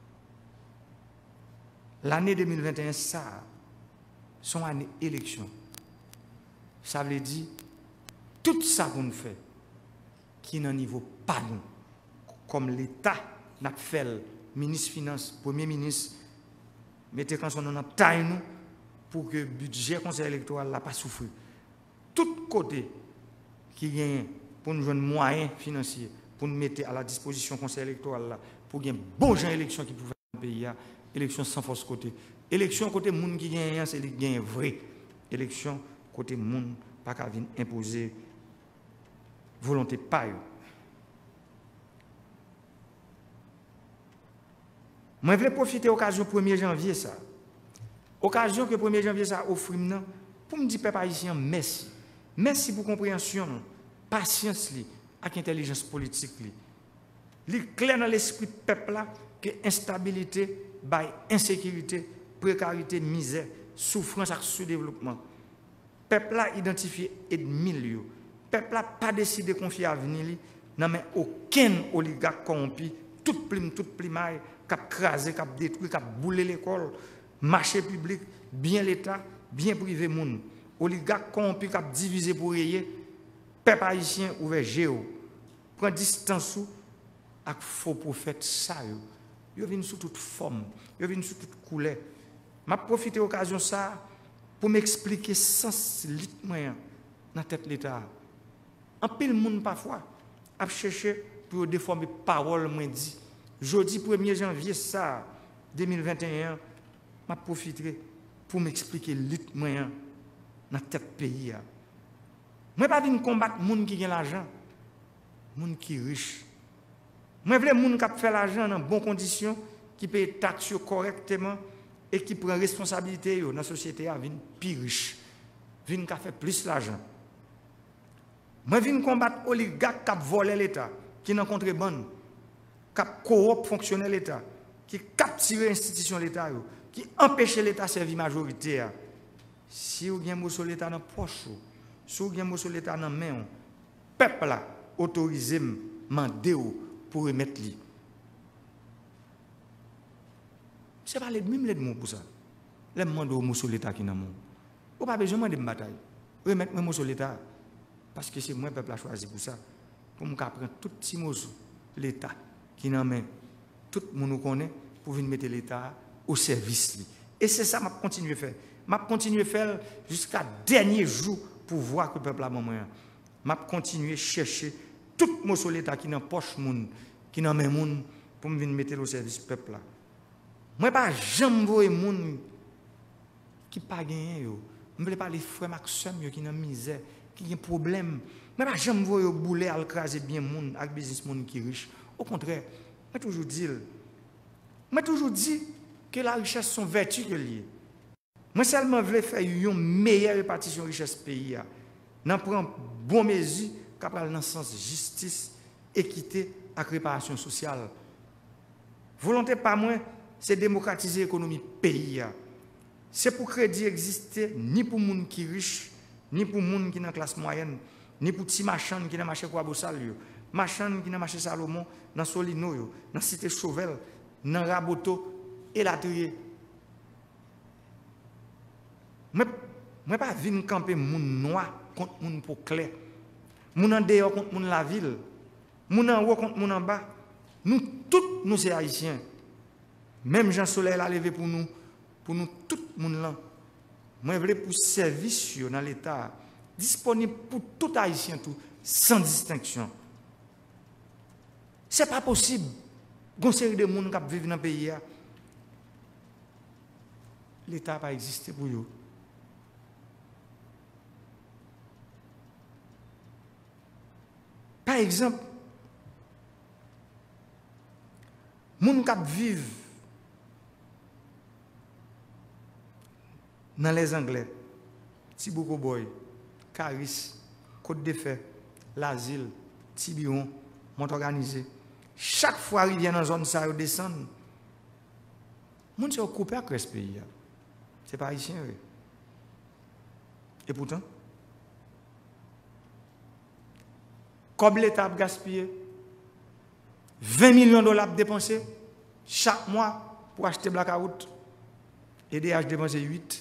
L'année deux mille vingt et un, ça, sont années élection. Ça veut dire, tout ça qu'on fait, qui n'est niveau pas nous, comme l'État n'a fait, le ministre des Finances, Premier ministre, mettez quand on a taille nous pour que le budget conseil électoral n'a pas souffert. Tout côté qui gagne pour nous donner moyens financiers, pour nous mettre à la disposition du conseil électoral là, pour qu'il y ait bon genre d'élection qui pouvait dans le pays, élection sans force côté. Élection côté monde qui gagne, c'est les gagne vrai. Élection côté monde pas qu'à venir imposer volonté pas. Moi je voulais profiter de l'occasion premier janvier ça. Occasion que premier janvier ça offre pour me dire peuple haïtien merci. Merci pour compréhension, patience li avec intelligence politique li. Li clair dans l'esprit peuple là que instabilité, bail insécurité, précarité, misère, souffrance et sous-développement. Peuple là identifié ennemi li. Peuple là pas décidé de confier avenir li nan mais aucun oligarque corrompu, toute plume, toute plimaille cap craser, cap détruire, cap bouler l'école, marché public, bien l'État, bien privé moun. Oligarque corrompu cap diviser pour rayer, peuple haïtien ouvert géo. Prend distance avec faux prophète ça yo. Yo vinn sous toute forme, yo vinn sous toute couleur. M'a profité occasion ça pour m'expliquer sens lit moyen dans tête l'État. En pile monde parfois a chercher pour déformer parole moi dit. Jeudi premier janvier ça deux mille vingt et un m'a profité pour m'expliquer lit moyen dans tête pays. Moi pas venir combattre monde qui a l'argent, monde qui riche. Moi veux monde qui fait l'argent dans bonnes conditions, qui paye taxes correctement et qui prend responsabilité dans la société à venir plus riche, venir qui fait plus l'argent. Moi venir combattre oligarque qui volent l'État, qui dans contrebande, qui corrompt fonctionnaire l'État, qui capture l'institution l'État, qui empêche l'État de servir majoritaire. Si vous avez un mot sur l'État dans la poche, si vous avez un mot sur l'État dans la main, le peuple a autorisé mandé pour remettre lui. Ce n'est pas les mêmes mots pour ça. Les mots sur l'État qui est dans le monde. Vous n'avez pas besoin de me bataille. Remettre mes mots sur l'État. Parce que c'est moi, le peuple, a choisi pour ça. Pour me prendre tout petit mot sur l'État qui est dans la main. Tout le monde nous connaît pour venir mettre l'État au service. Et c'est ça que je continue à faire. Je continue à faire jusqu'à dernier jour pour voir que le peuple a mon moyen. Je continue à chercher tout le monde sur l'État qui est dans la poche, qui est dans la main, pour me venir mettre au service du peuple. Je ne veux pas jamais voir les gens qui n'ont pas gagné. Je ne veux pas les frères Maxime qui sont dans la misère, qui ont des problèmes. Je ne veux pas jamais voir les boulets à écraser bien les gens avec les businessmen qui sont riches. Au contraire, je toujours dit, je toujours dit que la richesse sont vertus que liées. Moi seulement voulais faire une meilleure répartition de la richesse du pays. N'en prendre bonne mesure qui dans le sens de justice, équité et réparation sociale. Volonté pas moins, c'est démocratiser l'économie du pays. C'est pour crédit exister ni pour les gens qui sont riches, ni pour les gens qui sont dans la classe moyenne, ni pour les petits marchands qui sont dans le marché Kouaboussal, marchands qui sont dans le marché Salomon, dans Solino, dans la cité Chauvel, dans Raboto et la Trier. Je ne pas venir camper moun noir contre moun pour clair. Moun en dehors contre moun la ville. Moun en haut contre moun en bas. Nous tous nous sommes haïtiens. Même Jean Soleil a levé pour nous, pour nous tout moun là. Moi je veux pour service dans l'état disponible pour tout haïtien tout sans distinction. C'est pas possible. Gon série de moun qui vivent dans le pays. L'état n'a pas existé pour eux. Par exemple, les gens qui vivent dans les Anglais, Tibouko Boy, Caris, Côte de Fer, l'Asile, Tibiron, Montorganisé, chaque fois qu'ils viennent dans la zone, ça descend. Moun se occupé à ce pays. C'est pas haïtien. Oui. Et pourtant, comme l'État a gaspillé vingt millions de dollars dépensés chaque mois pour acheter blackout, et D H dépensé huit.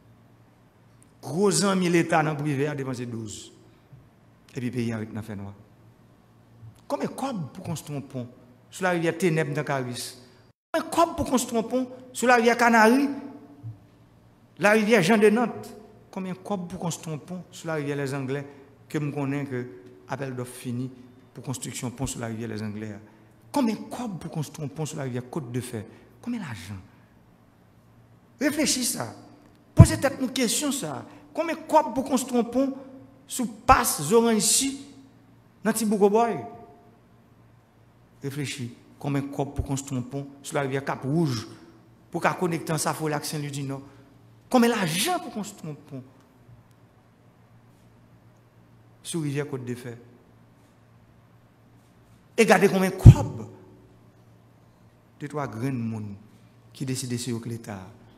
Gros amis l'État dans le privé a dépensé douze. Et puis le pays avec n'a fait noir. Combien de cob pour construire un pont sur la rivière Ténèbres dans Caris? Combien de cob pour construire un pont sur la rivière Canaries, la rivière Jean de Nantes? Combien de cob pour construire un pont sur la rivière Les Anglais que je connais que appel d'offres fini pour construction pont sur la rivière Les Anglais? Combien de cob pour construire un pont sur la rivière Côte de Fer? Combien d'argent? Réfléchis ça. Posez peut-être une question ça. Combien de cob pour construire un pont sous passe Zoranchi dans Tibougoboy? Réfléchis. Combien de cob pour construire un pont sur la rivière Cap Rouge pour qu'à connecter ça au lac Saint-Louis du Nord? Combien d'argent pour construire un pont sur la rivière Côte de Fer? Et regardez combien de cob de trois grains de monde qui décident de se l'État.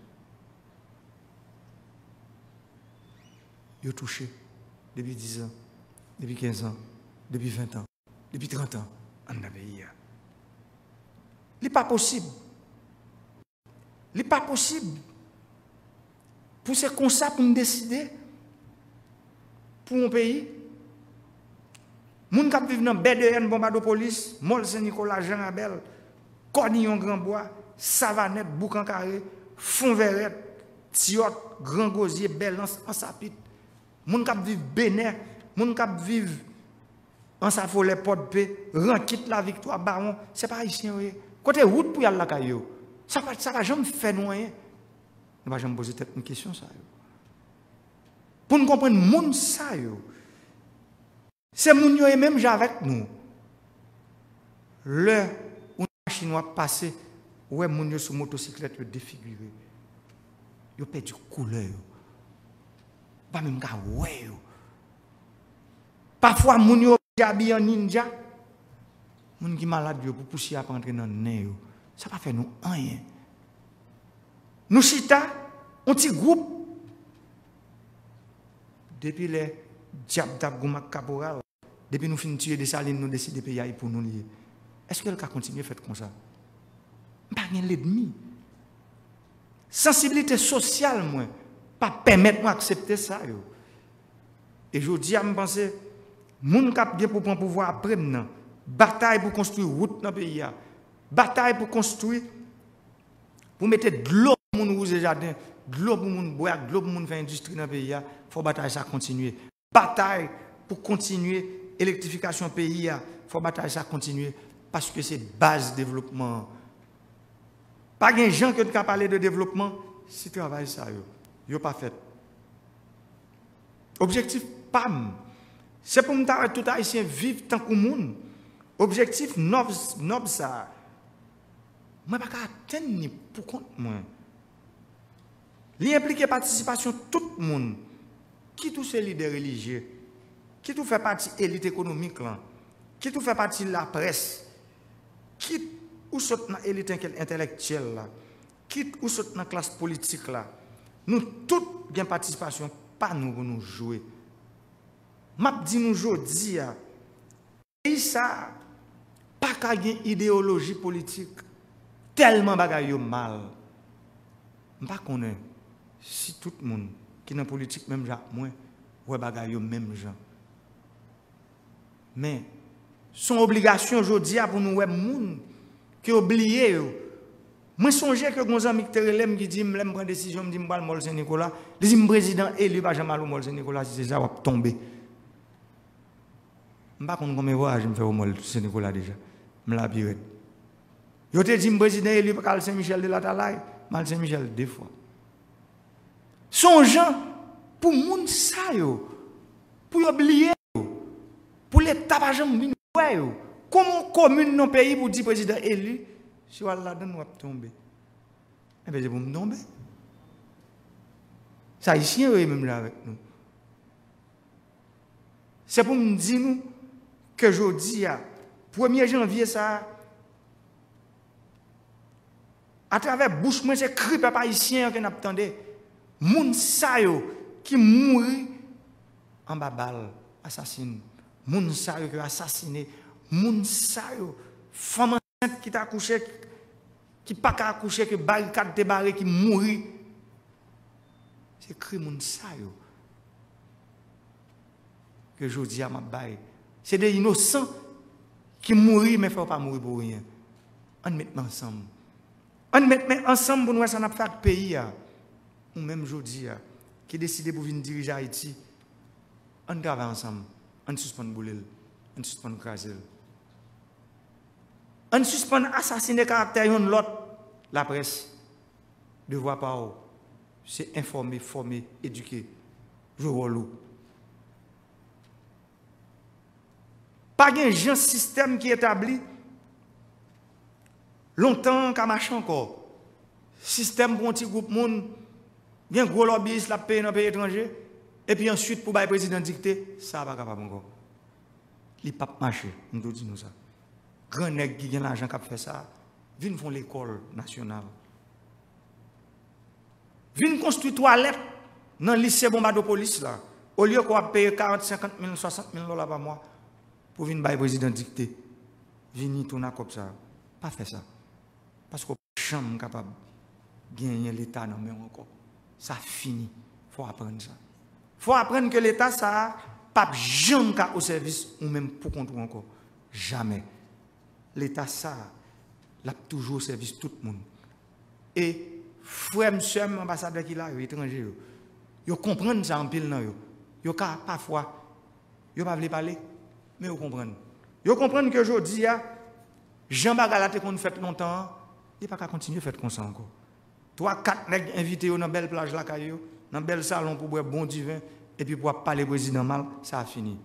Ils ont touché depuis dix ans, depuis quinze ans, depuis vingt ans, depuis trente ans en pays. Ce n'est pas possible. Ce n'est pas possible. Pour ce comme ça, pour nous décider, pour un pays, les gens qui vivent dans B deux N, Bombardopolis, Mol Saint-Nicolas, Jean Abel, Cornillon Grand-Bois, Savanette, Boucan-Carré, Font-Verrette, Tiot, Grand Gosier, Belance, Ansapit, les gens qui vivent Bénin, les gens qui vivent en Safolet, Port-de-Paix, Ranquit, La Victoire, Baron, ce n'est pas ici. Côté route pour y aller à la caillou, ça ne va jamais faire rien. Nous ne va jamais poser une question. Ça, pour nous comprendre, le monde, ça, c'est moun yo et même avec nous. Le où les Chinois passé, ouais moun yo sur motocyclette yo défiguré. Yo perdu couleur. Pas même ka ouais yo. Parfois moun yo habillé en ninja. Moun qui malade yo pour pousser à entrer dans nez yo. Ça pas fait nous rien. Nous chita un petit groupe depuis les diable d'Abgoumak Caporal. Depuis nous finissons de tuer des salines, nous décidons de payer pour nous lier. Est-ce que le cas continue à faire comme ça? Pas rien l'ennemi. Sensibilité sociale, moi, pas permettre moi d'accepter ça. Yo. Et je dis à me penser, moun kap bien pour prendre pouvoir après maintenant. Bataille pour construire route dans le pays. Bataille pour construire, pour mettre de l'eau pour moun rouge jardin, de l'eau pour moun boire, de l'eau pour moun faire industrie dans le pays. Il faut bataille ça continuer. Bataille pour continuer l'électrification du pays, il faut bataille ça continuer parce que c'est base développement. Pas de gens qui ont parlé de développement, si travail ça, yo pas fait. Objectif P A M, c'est pour nous tout haïtien vivre tant que monde. Objectif noble noble ça. Moi pas atteindre ni pour compte moi. L'impliquer participation de tout le monde. Qui tous ces leaders religieux, qui tout fait partie de l'élite économique, là, qui tout fait partie de la presse, qui ou saute dans l'élite intellectuelle, là, qui ou saute dans la classe politique, là, nous tous avons participation, pas nous pour nous jouer. M'a dit nous aujourd'hui, et ça, pas qu'à une idéologie politique, tellement bagaille mal. Je ne sais pas si tout le monde qui est dans la politique, même Jacques, moi, ouais, bagaille même gens. Mais, son obligation aujourd'hui pour nous, ouais, moun, qui oublié, moi, songe que mon ami qui dit, je prends décision, je dis, je vais Mol Saint-Nicolas, je dis, président élu, je vais Mol Saint-Nicolas, si c'est ça, je vais tomber. Je ne sais pas combien de voyages je fais au Mol Saint-Nicolas déjà. Je l'ai pirate. Je te dis, président élu, Carl Saint-Michel de la Talaye, Mal Saint-Michel deux fois. Songeant pour moun sa yo, pour oublier pour l'État pas jamais ouais yo. Comment commune dans pays pour dire président élu, si Allah donne va tomber. Eh bien c'est pour me tomber. Ça ici est même là avec nous. C'est pour me dire nous que aujourd'hui premier janvier ça À travers bouche, moi, c'est cri peuple haïtien que nous attendons. Moun sa yo qui mourit en bas balle, assassine. Moun sa yo qui assassiné. Moun sa yo, femme enceinte qui t'a accouché, qui pas qu'à accoucher, qui barricade débarré, qui mourit. C'est cri moun sa yo. Que je dis à ma baille. C'est des innocents qui mourent, mais il ne faut pas mourir pour rien. On met ensemble. On met ensemble pour nous, ça n'a pas fait pays. Ou même aujourd'hui, qui décide pour venir diriger Haïti. On travaille ensemble. On suspend boulel. On suspend craser. On suspend assassiner caractère de l'autre. La presse. Devoir par eux. C'est informer, former, éduquer. Jouer rôle. Pas un système qui est établi longtemps qu'à marcher encore. Système pour un petit groupe monde, bien gros lobbyiste la paye dans le pays étranger, et puis ensuite pour le président dicter, ça va pas capable encore. Il ne peut pas marcher, nous disons ça. Grand nègre qui a l'argent qui fait ça, viennent faire l'école nationale. Viennent construire toilette dans le lycée Bombardopolis là. Au lieu qu'on va payer quarante, cinquante mille, soixante mille dollars par mois. Pour venir le président dicter, venir tourner comme ça. Pas faire ça. Parce qu'on n'est jamais capable de gagner l'État dans le même encore. Ça finit. Il faut apprendre ça. Il faut apprendre que l'État, ça pas jamais au service ou même pour contrôler encore. Jamais. L'État, ça, l'a toujours au service de tout le monde. Et frère, monsieur, ambassadeur qui est là, étranger, ils comprennent ça en pile. Ils parfois, ils ne peuvent pas parler. Mais vous comprenez. Vous comprenez que aujourd'hui, Jean Bagalate qu'on fait longtemps, il n'y a pas qu'à continuer à faire comme ça encore. Trois, quatre nègres invités dans une belle plage la caillou, dans un bel salon pour boire bon divin, et puis pour parler président mal, ça a fini.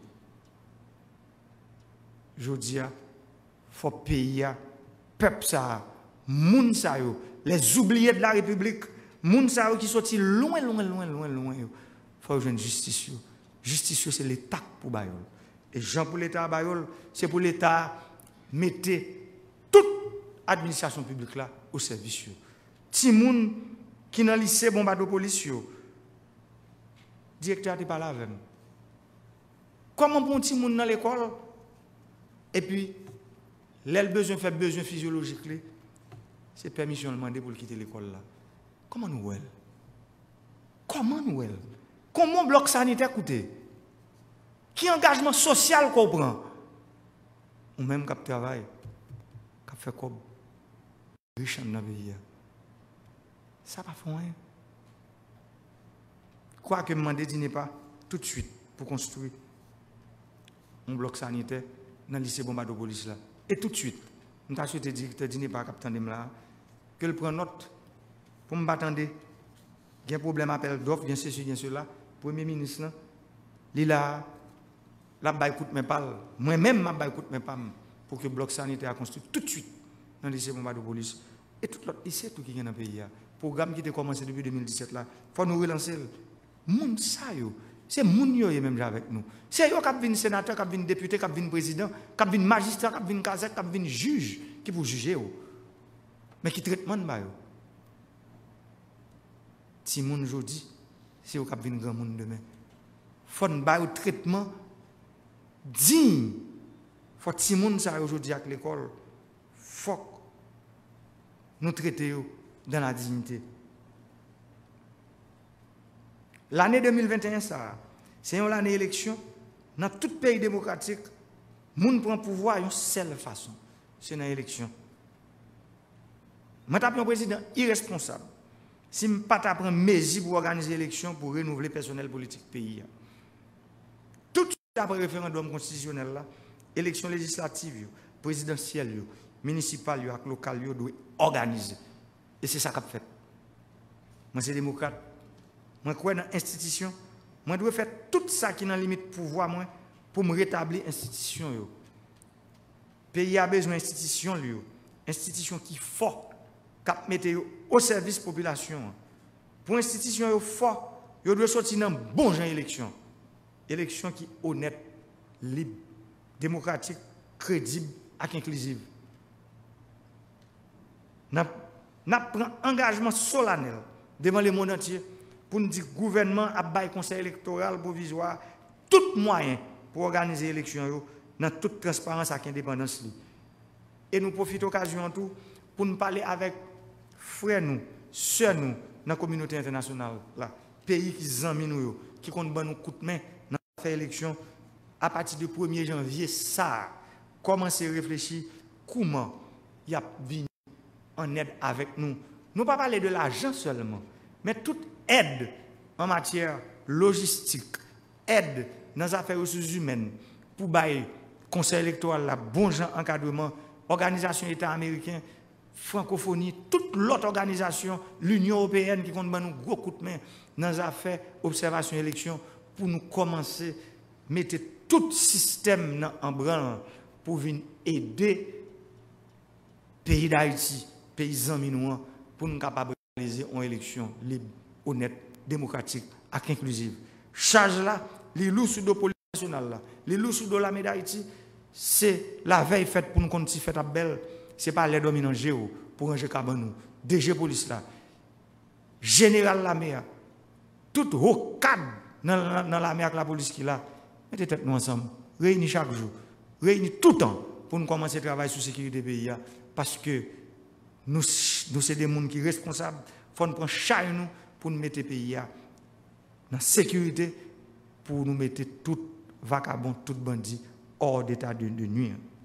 Aujourd'hui, il faut payer, peuple ça, moun ça yo, les oubliés de la République, moun ça yo qui sorti loin, loin, loin, loin, loin, il faut avoir une justice. Justice, c'est l'État pour Bayol. Et Jean pour l'État à Bayol, c'est pour l'État mettre toute administration publique là au service. Si moun qui dans le lycée Bombardopolis, directeur n'est pas là avec. Comment bon petit moun dans l'école et puis l'elle besoin fait besoin physiologique, c'est permission de demander pour quitter l'école là. Comment nous elle? Comment nous elle? Comment bloc sanitaire coûter? Qui engagement social qu'on prend? Ou même qui travaille, qui fait comme riche dans le pays. Ça va faire rien. Quoi que demander dîner pas tout de suite pour construire un bloc sanitaire dans le lycée Bombardopolis là. Et tout de suite, nous avons souhaité directeur dîner pas capitaine de là que le prend note pour me attendre. Il y a un problème appel d'offres, bien ceci, bien cela. Premier ministre là, il a la baille coûte mes pales. Moi-même ma baille coûte mes pales pour que le bloc sanitaire soit construit tout de suite dans le lycée Bombardopolis. Et tout l'autre lycée tout qui est dans le pays. Le programme qui a commencé depuis deux mille dix-sept là, il faut nous relancer. Moun sa yo, c'est moun yo même avec nous. C'est yo qui viennent sénateur, qui viennent député, qui viennent président, qui viennent magistrat, qui viennent kazek, qui viennent juge, qui pour juger yo. Mais qui traitement ba yo. Si moun aujourd'hui, c'est yo qui viennent grand monde demain. Faut ba yo traitement digne. Faut si moun sa aujourd'hui avec l'école, faut nous traiter yo dans la dignité. L'année deux mille vingt et un, c'est une année d'élection. Dans tout pays démocratique, le monde prend pouvoir d'une seule façon. C'est dans l'élection. Je suis un président irresponsable. Si je ne pas prendre mesures pour organiser l'élection, pour renouveler le personnel politique du pays. Tout de suite après le référendum constitutionnel, l'élection législative, présidentielle, municipale et locale doivent organiser. Et c'est ça qu'a fait. Moi, c'est démocrate. Moi, je crois dans l'institution. Moi, je dois faire tout ça qui est dans la limite pouvoir moi, pour me rétablir l'institution. Le pays a besoin d'institutions. Institution qui est forte, qui mette au service de la population. Pour une institution forte, il doit sortir dans bon genre d'élection. Élection qui est honnête, libre, démocratique, crédible et inclusive. Dans nous prenons engagement solennel devant le monde entier pour nous dire que le gouvernement a bail conseil électoral provisoire tout moyen pour organiser l'élection dans toute transparence et indépendance. Et nous profitons de l'occasion tout pour nous parler avec frères nous, sœurs nous, dans la communauté internationale, là, pays qui sont nous, qui comptent nous coup de main dans l'élection à partir du premier janvier, ça, commencer à réfléchir comment il y a venu en aide avec nous. Nous ne pas parler de l'argent seulement, mais toute aide en matière logistique, aide dans les affaires ressources humaines, pour bailler conseil électoral, la bon genre encadrement, organisation État américain, francophonie, toute l'autre organisation, l'Union européenne qui compte nous gros coup de main dans les affaires observation élection pour nous commencer à mettre tout le système en branle pour venir aider le pays d'Haïti, pays amis pour nous capables de réaliser une élection libre, honnête, démocratique et inclusive. Charge là, les loups sous la police nationale, les loups sous la médaille d'Haïti, c'est la veille faite pour nous continuer à faire belle. Ce n'est pas les dominants géo pour ranger Kabanou, D G police là, général la mer, tout haut cadre dans la mer avec la police qui est là. Mettez tête nous ensemble, réunis chaque jour, réunis tout le temps pour nous commencer à travailler sur la sécurité du pays. Parce que nous, nous sommes des gens qui sont responsables. Il faut nous prendre chaque nous pour nous mettre le pays dans la sécurité, pour nous mettre tout vagabond, tout bandit hors d'état de nuire.